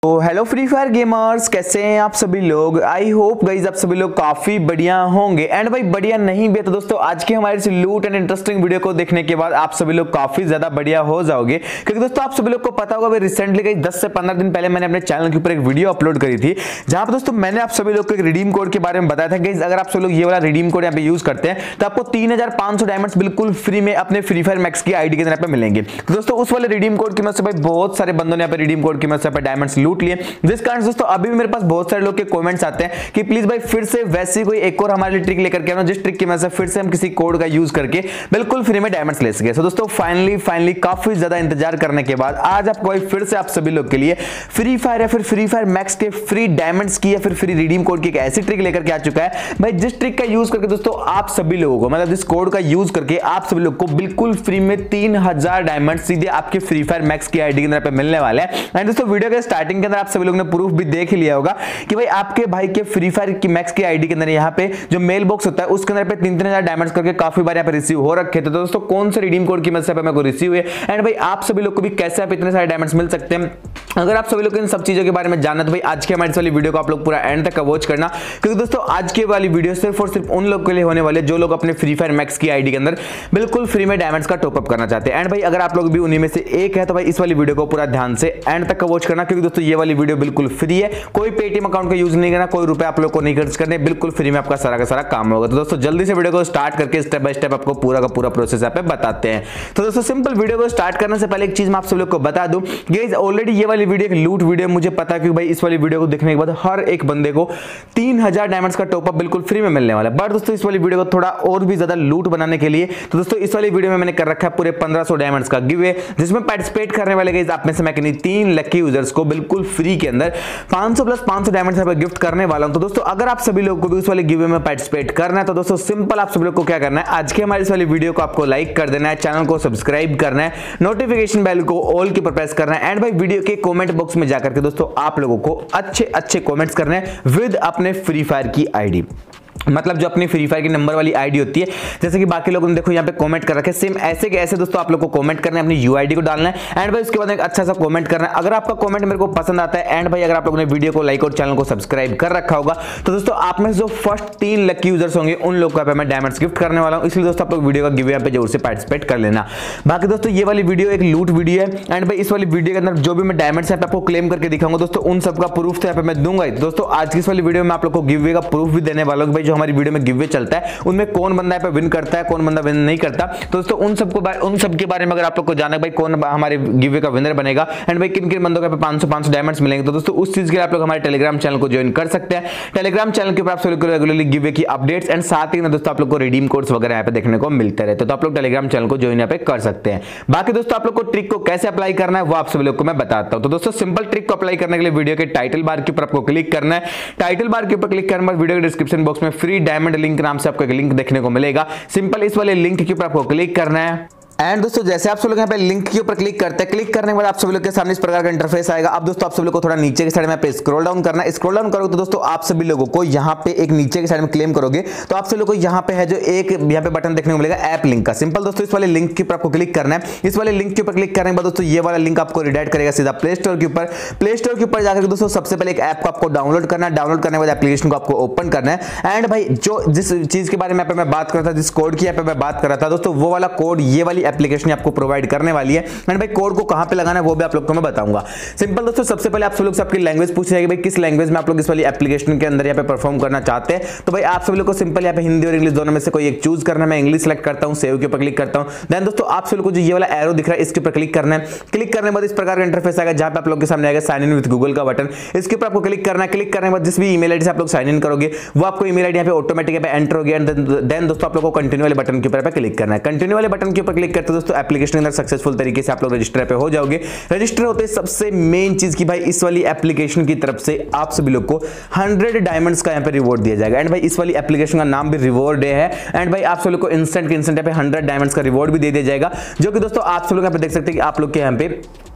तो hello free fire gamers, कैसे हैं आप सभी लोग। आई होप गाइज आप सभी लोग काफी बढ़िया होंगे। एंड भाई बढ़िया नहीं भी है तो दोस्तों आज के हमारे इस लूट एंड इंटरेस्टिंग वीडियो को देखने के बाद आप सभी लोग काफी ज्यादा बढ़िया हो जाओगे, क्योंकि दोस्तों आप सभी लोग को पता होगा रिसेंटली गाइज 10 से 15 दिन पहले मैंने अपने चैनल के ऊपर एक वीडियो अपलोड करी थी, जहां पर दोस्तों मैंने आप सभी लोग को एक रिडीम कोड के बारे में बताया था। गाइज अगर आप सभी लोग ये वाला रिडीम कोड यहाँ पे यूज करते हैं तो आपको 3500 डायमंड्स बिल्कुल फ्री में अपने फ्री फायर मैक्स की आईडी के अंदर पे मिलेंगे। तो दोस्तों उस वाले रिडीम कोड की मदद से भाई बहुत सारे बंदों ने यहाँ पे रिडीम कोड की मदद से डायमंड्स लूट लिए, जिस कारण दोस्तों अभी भी मेरे पास बहुत सारे लोग के कमेंट्स आते हैं कि प्लीज भाई फिर से वैसी कोई एक और हमारे लिए ट्रिक लेकर के आना, जिस ट्रिक की मदद से फिर से हम किसी कोड का यूज करके बिल्कुल फ्री में डायमंड्स ले सके। तो दोस्तों फाइनली काफी ज्यादा इंतजार करने के बाद आज आपको भाई फिर से आप सभी लोग के लिए फ्री फायर या फिर फ्री फायर मैक्स के फ्री डायमंड्स की या फिर फ्री रिडीम कोड की एक ऐसी ट्रिक लेकर के आ चुका है भाई, जिस ट्रिक का यूज करके दोस्तों आप सभी लोगों को मतलब जिस कोड का यूज करके आप सभी लोग को बिल्कुल फ्री में 3000 डायमंड सीधे आपके फ्री फायर मैक्स की आईडी के अंदर पे मिलने वाले हैं। एंड दोस्तों वीडियो के स्टार्टिंग के अंदर आप सभी लोगों ने प्रूफ भी देख लिया होगा कि भाई आपके भाई के फ्री फायर की मैक्स की आईडी के अंदर यहाँ पे जो मेल बॉक्स होता है उसके अंदर पे 3000 डायमंड्स करके काफी बार यहाँ पे रिसीव हो रखे थे। तो दोस्तों कौन से रिडीम कोड की मदद से मेरे को रिसीव हुए एंड भाई आप सभी लोग को भी कैसे आप इतने सारे डायमंड्स मिल सकते हैं, अगर आप सभी लोग इन सब चीजों के बारे में जानना तो भाई आज के हमारी वाली वीडियो को आप लोग पूरा एंड तक वॉच करना, क्योंकि दोस्तों आज की वाली वीडियो सिर्फ और सिर्फ उन लोग के लिए होने वाले जो लोग अपने फ्री फायर मैक्स की आईडी के अंदर बिल्कुल फ्री में डायमंड्स का टॉपअप करना चाहते हैं। एंड भाई अगर आप लोग भी उन्हीं में से एक है तो भाई इस वाली वीडियो को पूरा ध्यान से एंड तक वॉच करना, क्योंकि दोस्तों ये वाली वीडियो बिल्कुल फ्री है, कोई पेटीएम अकाउंट का यूज नहीं करना, कोई रुपए आप लोग को नहीं खर्च करने, बिल्कुल फ्री में आपका सारा का सारा काम होगा। तो दोस्तों जल्दी से वीडियो को स्टार्ट करके स्टेप बाय स्टेप आपको पूरा का पूरा प्रोसेस यहाँ पे बताते हैं। तो दोस्तों सिंपल वीडियो को स्टार्ट करने से पहले एक चीज मैं आप सब लोग को बता दूं, गाइस ऑलरेडी ये वाली वीडियो एक लूट वीडियो मुझे पता है, क्योंकि भाई इस वाली वीडियो को देखने के बाद हर एक बंदे को 3000 डायमंड्स का टॉपअप बिल्कुल फ्री में मिलने वाला है। बट दोस्तों इस वाली वीडियो को थोड़ा और भी ज्यादा लूट बनाने के लिए तो दोस्तों इस वाली वीडियो में मैंने कर रखा है पूरे 1500 डायमंड्स का गिव अवे, जिसमें पार्टिसिपेट करने वाले गाइस आप में से मैं किन्हीं 3 लकी यूजर्स को बिल्कुल फ्री के अंदर 500 प्लस 500 डायमंड्स यहाँ पे गिफ्ट करने वाला हूं। तो दोस्तों अगर आप सभी लोगों को भी उस वाले गिव अवे में पार्टिसिपेट करना है तो दोस्तों सिंपल आप सभी लोग को क्या करना है, आज के हमारी इस वाली वीडियो को आपको लाइक कर देना है, चैनल को सब्सक्राइब करना है, नोटिफिकेशन बेल को ऑल के ऊपर प्रेस करना है एंड भाई वीडियो के कमेंट बॉक्स में जाकर के दोस्तों आप लोगों को अच्छे कमेंट्स करने हैं विद अपने फ्री फायर की आईडी, मतलब जो अपनी फ्री फायर की नंबर वाली आईडी होती है, जैसे कि बाकी लोगों ने देखो यहाँ पे कमेंट कर रखे, सेम ऐसे के ऐसे दोस्तों आप लोग को कमेंट करना है, अपनी यूआईडी को डालना है एंड भाई उसके बाद एक अच्छा सा कमेंट करना है। अगर आपका कमेंट मेरे को पसंद आता है एंड भाई अगर आप लोगों ने वीडियो को लाइक और चैनल को सब्सक्राइब कर रखा होगा तो दोस्तों आप में जो फर्स्ट 3 लकी यूजर्स होंगे उन लोग को मैं डायमंड्स गिफ्ट करने वाला हूं, इसलिए दोस्तों आप लोग वीडियो का गिव अवे पे जरूर से पार्टिसिपेट कर लेना। बाकी दोस्तों ये वाली वीडियो एक लूट वीडियो है एंड भाई इस वाली वीडियो के अंदर जो भी मैं डायमंड्स यहाँ पे आपको क्लेम करके दिखाऊंगा दोस्तों उन सबका प्रूफ तो यहाँ पे मैं दूंगा। दोस्तों आज की इस वाली वीडियो में आप लोग को गिव अवे का प्रूफ भी देने वाला हूं, भाई जो हमारी वीडियो में गिव अवे चलता है उनमें कौन बंदा पे विन करता है, कौन बंदा विन नहीं करता। तो दोस्तों उन सब के बारे में अगर आप लोग को जानना है भाई कौन हमारे गिव का विनर बनेगा एंड भाई किन बंदों को 500 डायमंड्स मिलेंगे, तो दोस्तों उस चीज के लिए आप लोग हमारे टेलीग्राम चैनल को ज्वाइन कर सकते हैं। टेलीग्राम चैनल के ऊपर आप सभी को रेगुलरली गिव की अपडेट्स एंड साथ ही ना दोस्तों आप लोग को रिडीम कोड्स वगैरह यहाँ पे देखने को मिलते रहते हैं, तो आप लोग टेलीग्राम चैनल को ज्वाइन यहाँ पे कर सकते हैं। बाकी दोस्तों आप लोग को ट्रिक को कैसे अप्लाई करना है वो आप सभी लोग को मैं बताता हूं। तो दोस्तों सिंपल ट्रिक को अप्लाई करने के लिए वीडियो के टाइटल बार के ऊपर आपको क्लिक करना है, टाइटल बार के ऊपर क्लिक करने के बाद वीडियो के डिस्क्रिप्शन बॉक्स में फ्री डायमंड लिंक नाम से आपको एक लिंक देखने को मिलेगा, सिंपल इस वाले लिंक के ऊपर आपको क्लिक करना है। एंड दोस्तों जैसे आप सब लोग यहाँ पे लिंक के ऊपर क्लिक करते हैं, क्लिक करने के बाद आप सभी लोग के सामने इस प्रकार का इंटरफेस आएगा। अब दोस्तों आप सभी लोग को थोड़ा नीचे की साइड में पे स्क्रॉल डाउन करना है, स्क्रॉल डाउन करोगे तो दोस्तों आप सभी लोगों को यहाँ पे एक नीचे की साइड में क्लेम करोगे तो आप सभी लोगों को यहाँ पे है जो एक यहाँ पे बटन देखने को मिलेगा ऐप लिंक का, सिंपल दोस्तों इस वाले लिंक के ऊपर आपको क्लिक करना है। इस वाले लिंक के ऊपर क्लिक करने के बाद दोस्तों ये वाला लिंक आपको रिडायरेक्ट करेगा सीधा प्ले स्टोर के ऊपर। प्ले स्टोर के ऊपर जाकर दोस्तों सबसे पहले एक ऐप को आपको डाउनलोड करना है, डाउनलोड करने के बाद एप्लीकेशन को आपको ओपन करना है एंड भाई जो जिस चीज के बारे में मैं बात कर रहा था, जिस कोड की यहाँ पे मैं बात कर रहा था दोस्तों वो वाला कोड ये वाली एप्लीकेशन आपको प्रोवाइड करने वाली है एंड भाई कोड को कहां पे लगाना है वो भी आप लोग को मैं बताऊंगा। सिंपल दोस्तों सबसे पहले आप सब लोग से आपकी लैंग्वेज पूछ जाएगी भाई किस लैंग्वेज में आप लोग इस वाली एप्लीकेशन के अंदर यहाँ पे परफॉर्म करना चाहते हैं, तो भाई आप सब लोग को सिंपल यहाँ पे हिंदी और इंग्लिश दोनों में से कोई एक चूज करना है। मैं इंग्लिश सेलेक्ट करता हूं, सेव के ऊपर क्लिक करता हूं। देन दोस्तों आप सब लोग को जो ये वाला एरो दिख रहा है इसके ऊपर क्लिक करना है, क्लिक करने के बाद इस प्रकार का इंटरफेस आएगा जहां पे आप लोग के सामने आएगा साइन इन विद गूगल का बटन, इसके ऊपर आपको क्लिक करना है। क्लिक करने के बाद जिस भी ईमेल आईडी से आप लोग साइन इन करोगे वो आपको ईमेल आईडी यहाँ पे ऑटोमेटिक यहाँ पे एंटर होगी एंड देन दोस्तों आप लोग को कंटिन्यू वाले बटन के ऊपर क्लिक करना है। कंटिन्यू वाले बटन के ऊपर क्लिक करते दोस्तों एप्लीकेशन के अंदर सक्सेसफुल तरीके से आप लोग रजिस्टर पे हो जाओगे। रजिस्टर होते सबसे मेन चीज की भाई इस वाली एप्लीकेशन की तरफ से आप सभी लोग को 100 डायमंड्स का यहाँ पे रिवॉर्ड दिया जाएगा एंड भाई इस वाली एप्लीकेशन का नाम भी रिवॉर्ड डे है एंड भाई आप सभी लोग को इंस्टेंट यहाँ पे 100 डायमंड्स का रिवॉर्ड भी दे दिया जाएगा, जो कि दोस्तों आप सब लोग यहाँ पे देख सकते हैं कि आप लोग के यहाँ पे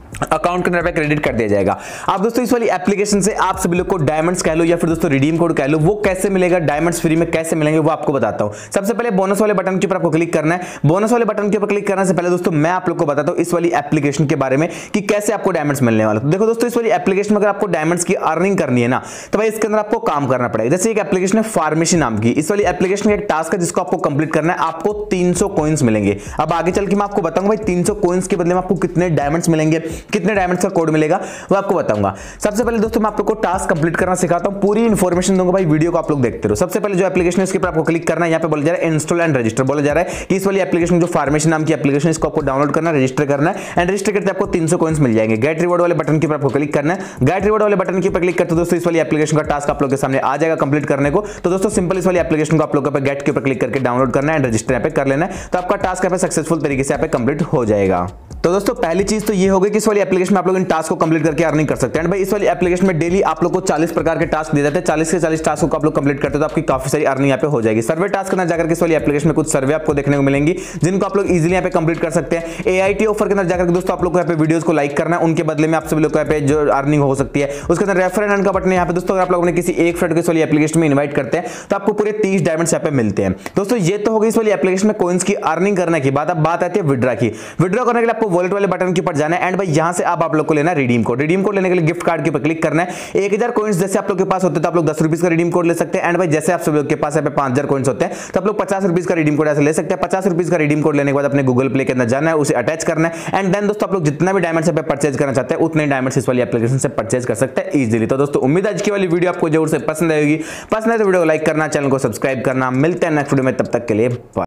अकाउंट के अंदर पे क्रेडिट कर दिया जाएगा। अब दोस्तों इस वाली एप्लीकेशन से आप सभी लोग को डायमंड्स कह लो या फिर दोस्तों रिडीम कोड कह लो, वो कैसे मिलेगा, डायमंड्स फ्री में कैसे मिलेंगे वो आपको बताता हूं। सबसे पहले बोनस वाले बटन के ऊपर आपको क्लिक करना है। बोनस वाले बटन के ऊपर क्लिक करने से पहले दोस्तों मैं आप लोग को बताता हूं इस वाली एप्लीकेशन के बारे में कि कैसे आपको डायमंड्स मिलने वाला। तो देखो दोस्तों इस वाली एप्लीकेशन में अगर आपको डायमंड्स की अर्निंग करनी है ना, तो भाई इसके अंदर आपको काम करना पड़ेगा। जैसे एक एप्लीकेशन है फार्मेसी नाम की, इस वाली एप्लीकेशन का एक टास्क है जिसको आपको कंप्लीट करना है, आपको 300 कॉइंस मिलेंगे। अब आगे चल के मैं आपको बताऊंगा भाई 300 कॉइंस के बदले में आपको कितने डायमंड्स मिलेंगे, कितने डायमंड्स का कोड मिलेगा वो आपको बताऊंगा। सबसे पहले दोस्तों मैं आप लोग को टास्क कंप्लीट करना सिखाता हूं, पूरी इंफॉर्मेशन दूंगा भाई, वीडियो को आप लोग देखते रहो। सबसे पहले जो एप्लीकेशन है इसके ऊपर आपको क्लिक करना है। यहां पे बोला जा रहा है इंस्टॉल एंड रजिस्टर, बोला जा रहा है कि इस वाली एप्लीकेशन जो फार्मेसी नाम की एप्लीकेशन इसको आपको डाउनलोड करना, रजिस्टर करना है एंड रजिस्टर करते आपको 300 कॉइंस मिल जाएंगे। गेट रिवॉर्ड वाले बटन के ऊपर आपको क्लिक करना है। गेट रिवॉर्ड वाले बटन के ऊपर क्लिक करते दोस्तों इस वाली एप्लीकेशन का टास्क आप लोग के सामने आ जाएगा कंप्लीट करने को। तो दोस्तों सिंपल इस वाली एप्लीकेशन को आप लोग पे गेट के ऊपर क्लिक करके डाउनलोड करना है एंड रजिस्टर यहां पे कर लेना है, तो आपका टास्क यहां पे सक्सेसफुल तरीके से यहां पे कंप्लीट हो जाएगा। तो दोस्तों पहली चीज तो ये हो गई कि इस वाली एप्लीकेशन में आप लोग इन टास्क को कंप्लीट करके अर्निंग कर सकते हैं। भाई इस वाली एप्लीकेशन में डेली आप लोग को 40 प्रकार के टास्क दिए जाते हैं। 40 से 40 टास्क को आप लोग कंप्लीट करते हो तो आपकी काफी सारी अर्निंग यहाँ पे हो जाएगी। सर्वे टास्क करना जाकर इस वाली एप्लीकेशन में कुछ सर्वे आपको देखने को मिलेंगी जिनको आप लोग इजीली यहाँ पे कंप्लीट कर सकते हैं। एआईटी ऑफर के अंदर जाकर दोस्तों आप लोग को यहाँ पे वीडियोस को लाइक करना है, उनके बदले में आप सभी लोग को यहाँ पे जो अर्निंग हो सकती है। उसके अंदर रेफर एंड अर्न का बटन यहाँ पे दोस्तों, अगर आप लोग ने किसी एक फ्रेंड को इस वाली एप्लीकेशन में इन्वाइट करते हैं तो आपको पूरे 30 डायमंड्स यहाँ पे मिलते हैं। दोस्तों ये तो हो गई इस वाली एप्लीकेशन में कॉइंस की अर्निंग करने की बात। अब बात आती है विड्रॉ की। विड्रॉ करने के लिए आपको वॉलेट वाले बटन के ऊपर जाना है एंड भाई यहां से आप लोग को लेना रिडीम कोड। रिडीम कोड लेने के लिए गिफ्ट कार्ड के ऊपर क्लिक करना है। 1000 कॉइंस जैसे आप लोग के पास होते हैं तो आप लोग 10 रुपीस का रिडीम कोड ले सकते हैं एंड भाई जैसे आप सभी लोग के पास यहाँ पे 5000 कॉइंस होते हैं तो आप लोग 50 रुपीस का रिडीम कोड ऐसे ले सकते हैं। 50 रुपीस का रिडीम कोड लेने के बाद अपने गूगल प्ले के अंदर जाना है, उसे अटैच करना है एंड देन दोस्तों आप लोग जितना भी डायमंड्स पे परचेज करना चाहते हैं उतने डायमंड्स इस वाली एप्लीकेशन से परचेज कर सकते हैं इजीली। तो दोस्तों उम्मीद है आज की वाली वीडियो आपको जरूर से पसंद आएगी। पसंद है तो वीडियो को लाइक करना, चैनल को सब्सक्राइब करना। मिलते हैं नेक्स्ट वीडियो में, तब तक के लिए बाय।